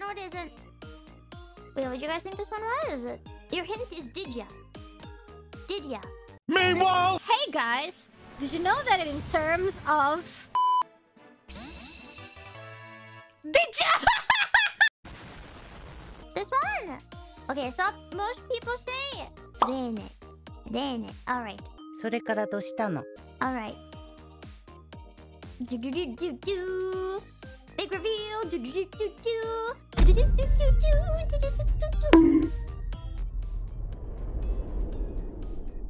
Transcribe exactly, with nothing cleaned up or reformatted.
what is it? Wait, what do you guys think this one was? Your hint is did ya? Did ya? Meanwhile! Hey guys! Did you know that in terms of... Did ya? This one! Okay, so most people say Reine. Reine. Alright. それからどうしたの? Alright. Do do do do do. Big reveal. Do do do do do. Do do do do do do do do do do.